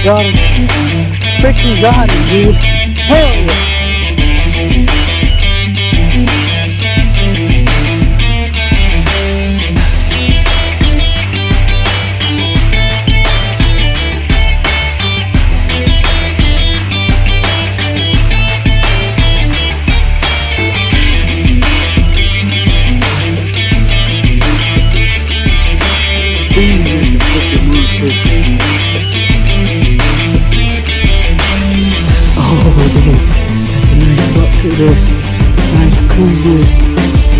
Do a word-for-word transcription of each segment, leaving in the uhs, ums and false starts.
got him. Freaking got him, dude. Hell yeah. Oh, that's a nice bucket there. Nice cool wood.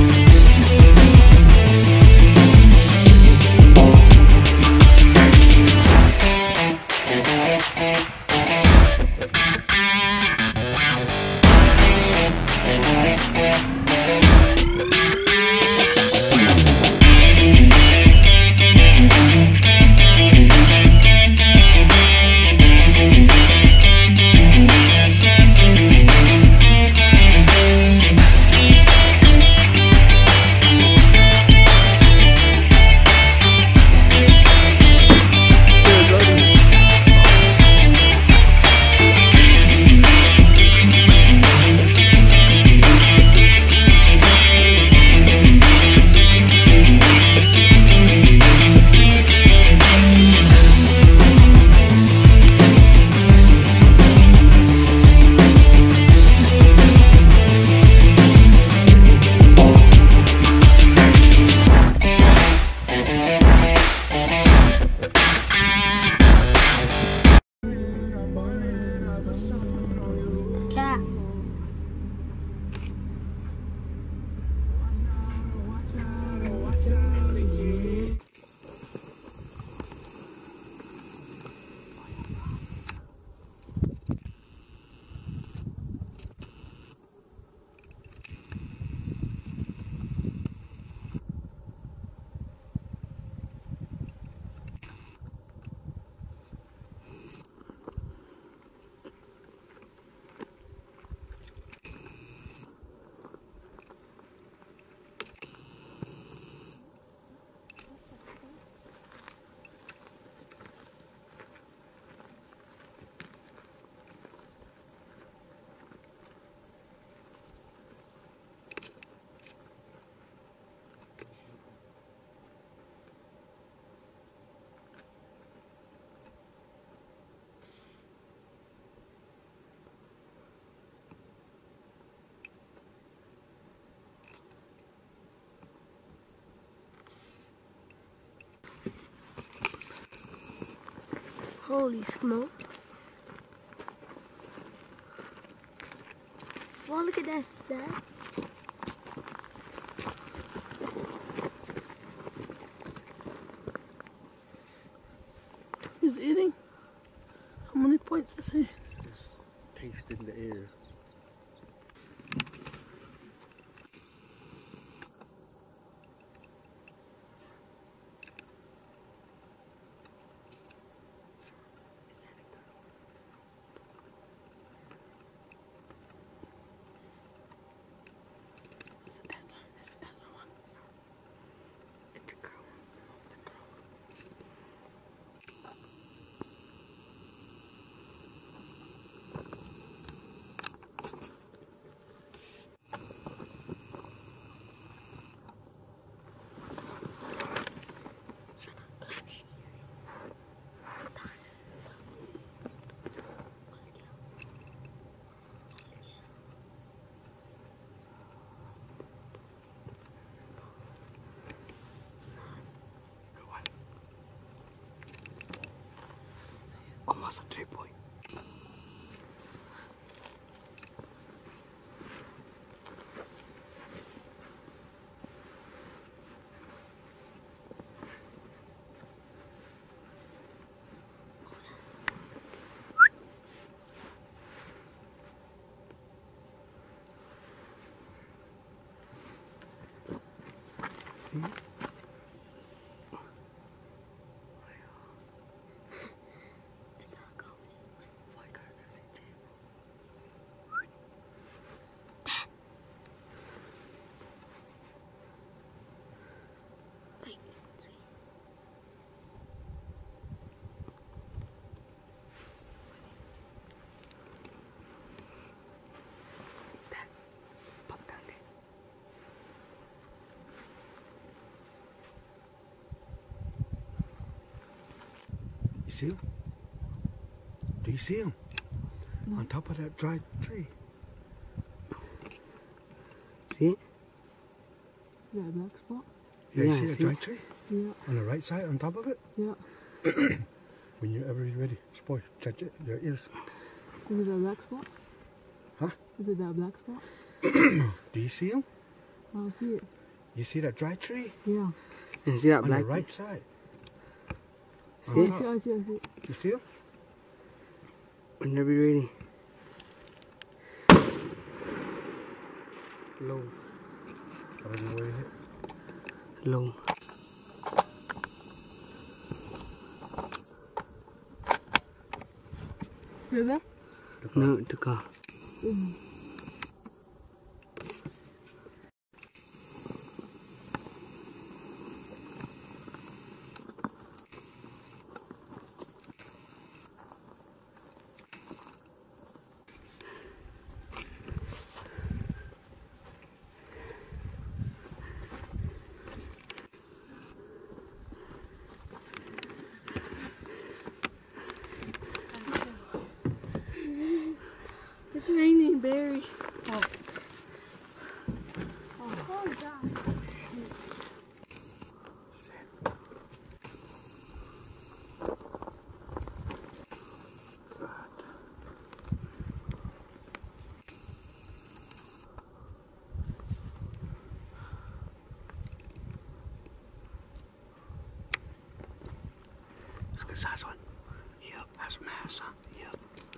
Holy smoke. Wow, look at that, Dad. He's eating? How many points is he? Just tasting the air. Almost a three point. See? see him? Do you see him? No. On top of that dry tree. See it? Yeah, black spot. Yeah, Yeah, you see that see dry it? tree? Yeah, On the right side, on top of it? yeah. When you're ever ready, spoil, touch it, your ears. Is it that black spot? Huh? Is it that black spot? Do you see him? I don't see it. You see that dry tree? Yeah. And see that On black the right side. See On it? I top. see, I see, I see it. You see him? Whenever you're ready. Low. I don't know where is it. Low. You there? No, the car. Mm. It's raining berries. Oh. Oh, God. It's a good size one. Yep, has mass, huh? Yep.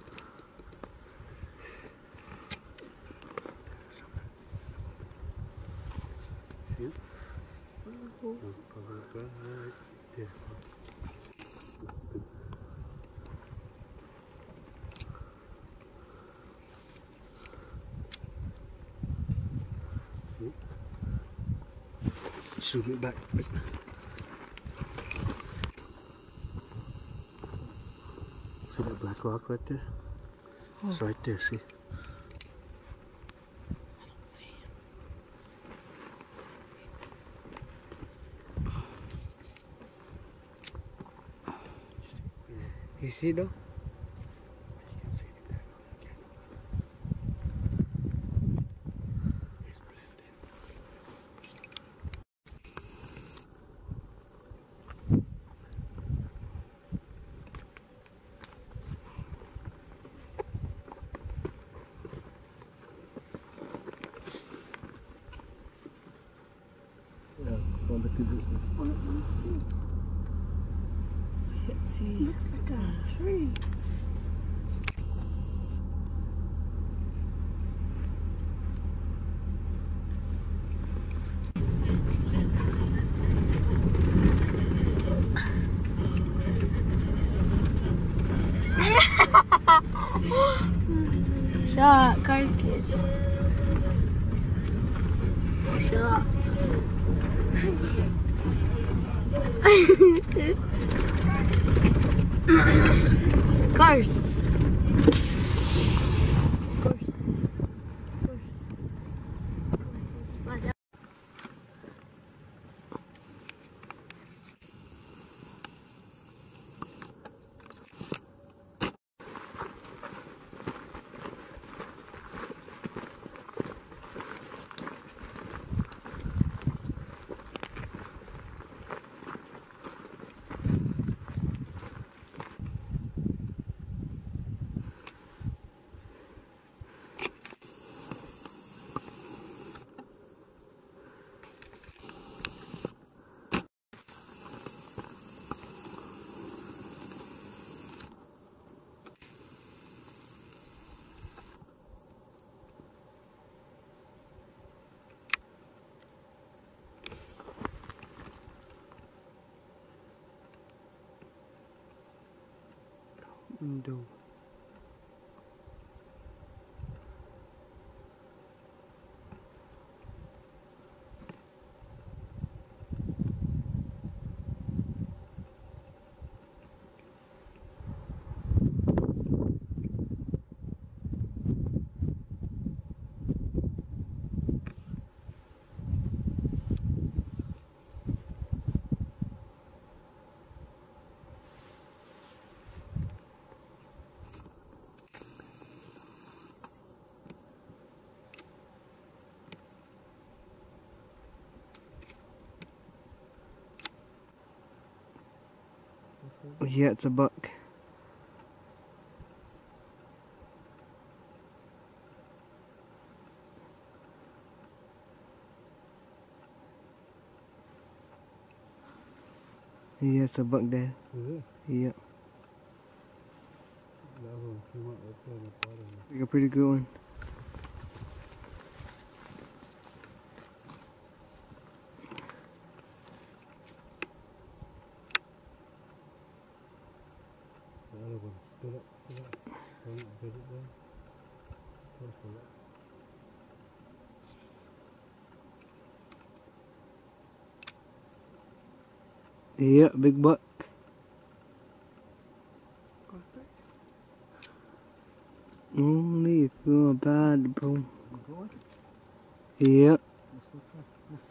Yep. Yeah. See? Shoot it back. See that black rock right there? Oh. It's right there, see? You see though? Yeah, on the TV. See, looks like a tree. Shot, carcass. Shot. Cars. Window. Yeah, it's a buck. Yeah, it's a buck, Dad. Is it? Yep. That one came out right there in the bottom. Like a pretty good one. The other one stood up, stood up. Don't bid it there. Don't pull it. Yep, big buck. Only if you're bad, bro. You going? Yep. Let's go try.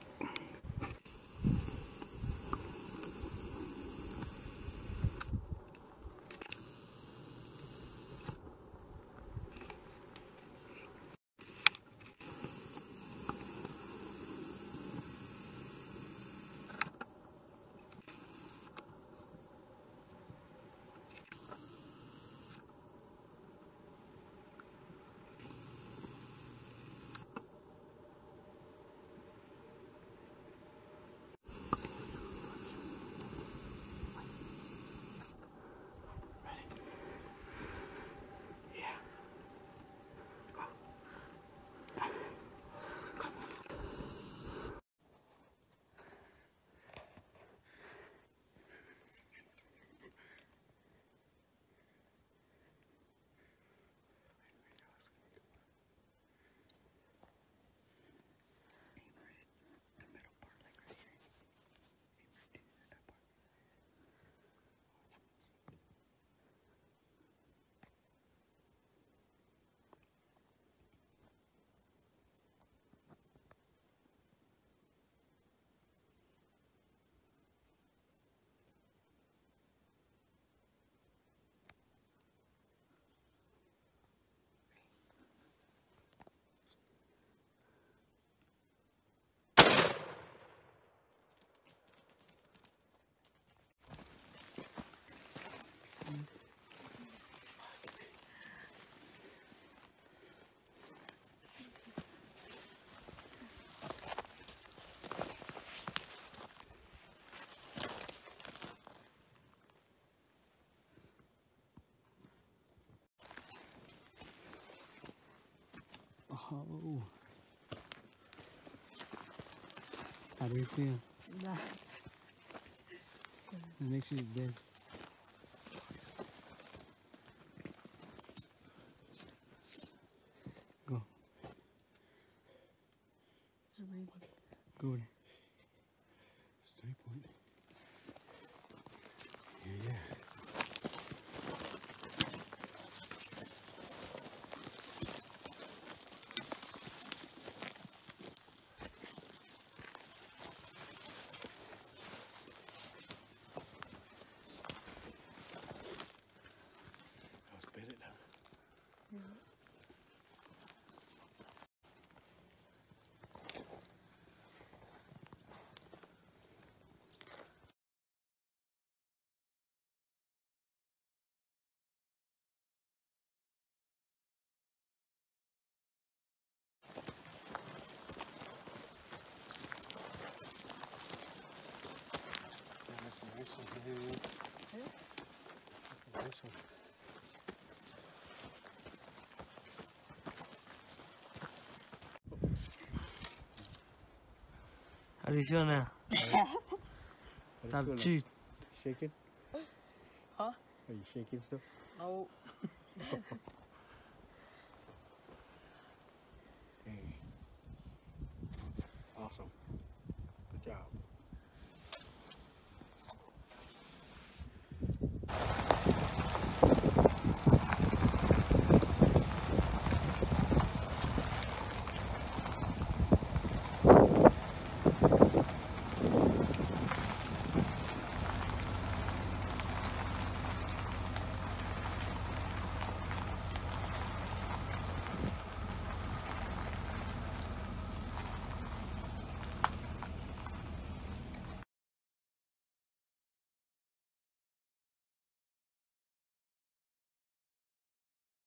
Oh. How do you feel? Nah. It makes you dead. Go. Go there. Stay point. Yeah, yeah. Let's bid it down. That's a nice one. Yeah. That's a nice one. How do you feel now? Top two. Shaking? Huh? Are you shaking still? No.